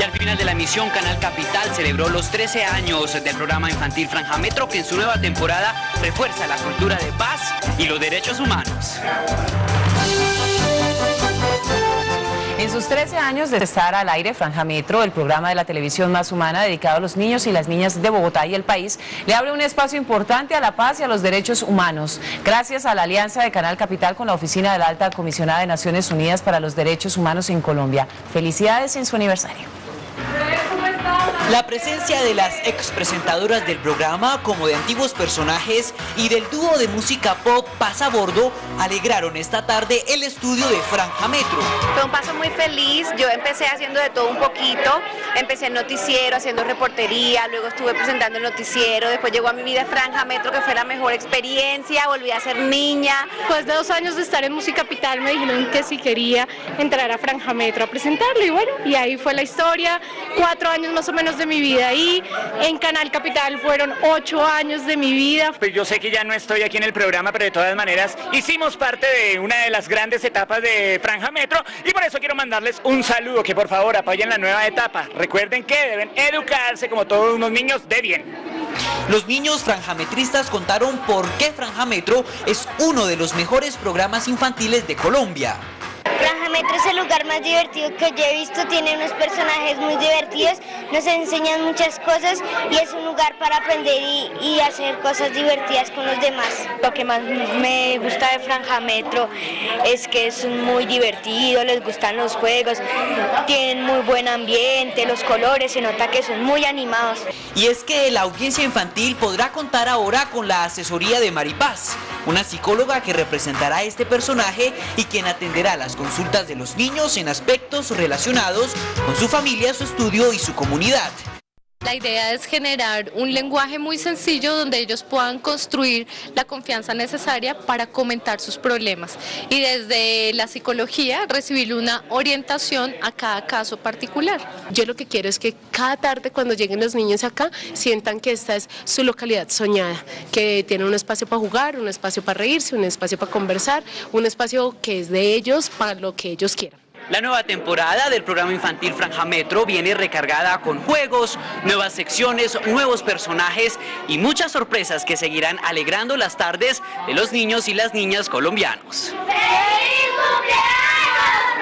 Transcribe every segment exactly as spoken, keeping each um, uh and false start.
al final de la emisión, Canal Capital celebró los trece años del programa infantil Franja Metro, que en su nueva temporada refuerza la cultura de paz y los derechos humanos. En sus trece años de estar al aire, Franja Metro, el programa de la televisión más humana dedicado a los niños y las niñas de Bogotá y el país, le abre un espacio importante a la paz y a los derechos humanos. Gracias a la alianza de Canal Capital con la Oficina de la Alta Comisionada de Naciones Unidas para los Derechos Humanos en Colombia. Felicidades en su aniversario. La presencia de las ex presentadoras del programa, como de antiguos personajes, y del dúo de música pop Pasabordo, alegraron esta tarde el estudio de Franja Metro. Fue un paso muy feliz. Yo empecé haciendo de todo un poquito, empecé en noticiero, haciendo reportería, luego estuve presentando el noticiero, después llegó a mi vida Franja Metro, que fue la mejor experiencia, volví a ser niña. Después de dos años de estar en Música Capital me dijeron que si quería entrar a Franja Metro a presentarlo, y bueno, y ahí fue la historia, cuatro años más o menos de mi vida ahí. En Canal Capital fueron ocho años de mi vida. Pues yo sé que ya no estoy aquí en el programa, pero de todas maneras hicimos parte de una de las grandes etapas de Franja Metro, y por eso quiero mandarles un saludo, que por favor apoyen la nueva etapa. Recuerden que deben educarse como todos unos niños de bien. Los niños franjametristas contaron por qué Franja Metro es uno de los mejores programas infantiles de Colombia. Franja Metro es el lugar más divertido que yo he visto, tiene unos personajes muy divertidos, nos enseñan muchas cosas y es un lugar para aprender y, y hacer cosas divertidas con los demás. Lo que más me gusta de Franja Metro es que es muy divertido, les gustan los juegos, tienen muy buen ambiente, los colores, se nota que son muy animados. Y es que la audiencia infantil podrá contar ahora con la asesoría de Maripaz, una psicóloga que representará a este personaje y quien atenderá las consultas de los niños en aspectos relacionados con su familia, su estudio y su comunidad. La idea es generar un lenguaje muy sencillo donde ellos puedan construir la confianza necesaria para comentar sus problemas, y desde la psicología recibir una orientación a cada caso particular. Yo lo que quiero es que cada tarde, cuando lleguen los niños acá, sientan que esta es su localidad soñada, que tienen un espacio para jugar, un espacio para reírse, un espacio para conversar, un espacio que es de ellos para lo que ellos quieran. La nueva temporada del programa infantil Franja Metro viene recargada con juegos, nuevas secciones, nuevos personajes y muchas sorpresas que seguirán alegrando las tardes de los niños y las niñas colombianos. ¡Feliz cumpleaños,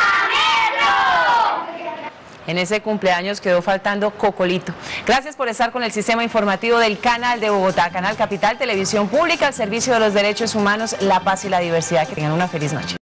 Franja Metro! En ese cumpleaños quedó faltando Cocolito. Gracias por estar con el sistema informativo del Canal de Bogotá, Canal Capital, Televisión Pública, al servicio de los derechos humanos, la paz y la diversidad. Que tengan una feliz noche.